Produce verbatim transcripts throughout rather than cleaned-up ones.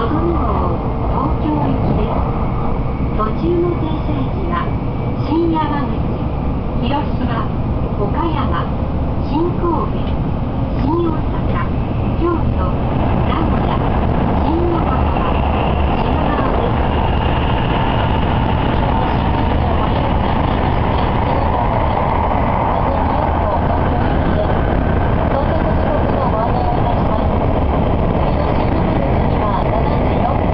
のぞみ号東京行きです。途中の停車駅は新山口、広島、岡山、新神戸、新大阪、京都、名古屋、新横浜、品川です。到着時刻のご案内をいたします。次の新山口にはしちじよん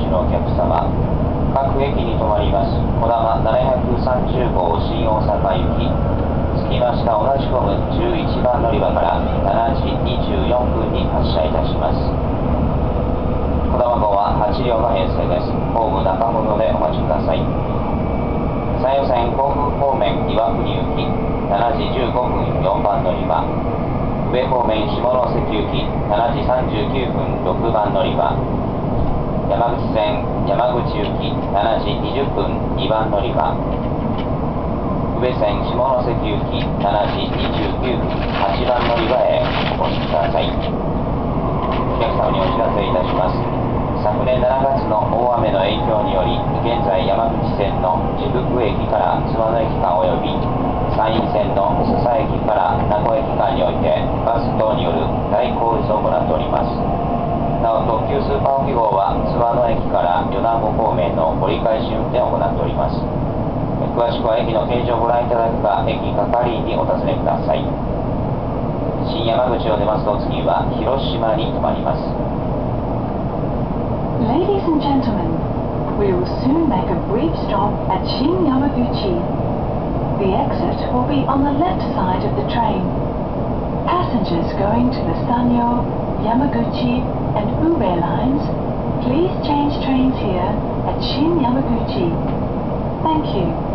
のお客様、各駅に停まりますこだまななひゃくさんじゅうごう新大阪行き、着きました同じホームじゅういちばん乗り場からしちじにじゅうよんぷんに発車いたします。こだま号ははちりょうの編成です。ホーム中ほどでお待ちください。山陽線甲府方面岩国行きしちじじゅうごふんよんばん乗り場、宇部方面下関行きしちじさんじゅうきゅうふんろくばん乗り場、山口線山口行きしちじにじゅっぷんにばん乗り場、宇部線下関行きしちじにじゅうきゅうふんはちばん乗り場へお越しください。お客様にお知らせいたします。昨年しちがつの大雨の影響により、現在山口線の治福駅から津和野駅間および山陰線の須佐駅から名古屋駅間においてバス等による代行輸送を行っております。なお特急スーパーオキ号は津和野駅から米子方面の折り返し運転を行っております。詳しくは駅の掲示をご覧いただくか、駅係員にお尋ねください。新山口を出ますと次は広島に停まります。 Ladies and gentlemen, we will soon make a brief stop at Shin Yamaguchi. The exit will be on the left side of the train. Passengers going to the Sanyo, Yamaguchi and Ube lines, please change trains here at Shin Yamaguchi. Thank you.